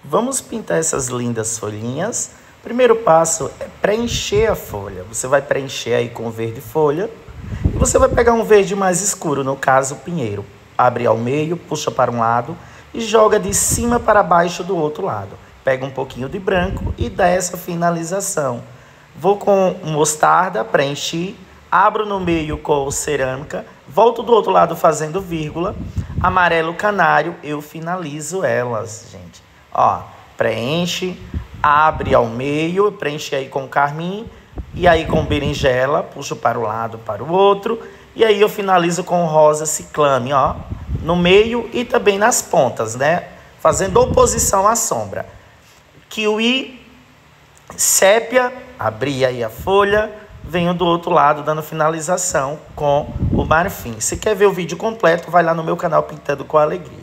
Vamos pintar essas lindas folhinhas. Primeiro passo é preencher a folha. Você vai preencher aí com verde folha. E você vai pegar um verde mais escuro, no caso, pinheiro. Abre ao meio, puxa para um lado e joga de cima para baixo do outro lado. Pega um pouquinho de branco e dá essa finalização. Vou com mostarda, preenchi, abro no meio com cerâmica, volto do outro lado fazendo vírgula, amarelo canário, eu finalizo elas, gente. Ó, preenche, abre ao meio, preenche aí com carmim, e aí com berinjela, puxo para o lado, para o outro, e aí eu finalizo com rosa ciclame, ó, no meio e também nas pontas, né? Fazendo oposição à sombra. Kiwi, sépia, abri aí a folha, venho do outro lado dando finalização com o marfim. Se quer ver o vídeo completo, vai lá no meu canal Pintando com Alegria.